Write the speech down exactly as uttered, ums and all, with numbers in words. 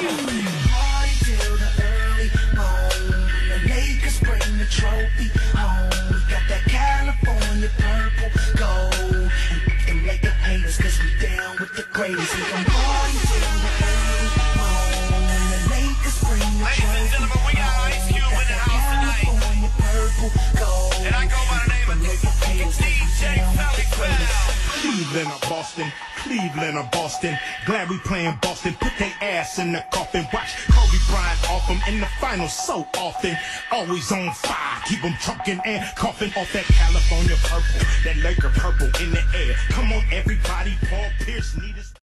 Party till the early morning. The Lakers bring the trophy home. We got that California purple gold. And them Laker haters, cause we down with the greatest. We gon' party till the early morning. The Lakers bring the trophy home. Ladies and gentlemen, we got Ice Cube in the house tonight. California purple gold. And I go by the name of D J Felly Cloud. Cleveland or Boston, Cleveland or Boston. Glad we playing Boston. Put their ass in the coffin. Watch Kobe Bryant off them in the finals so often. Always on fire. Keep them choking and coughing off that California purple. That Laker purple in the air. Come on, everybody, pour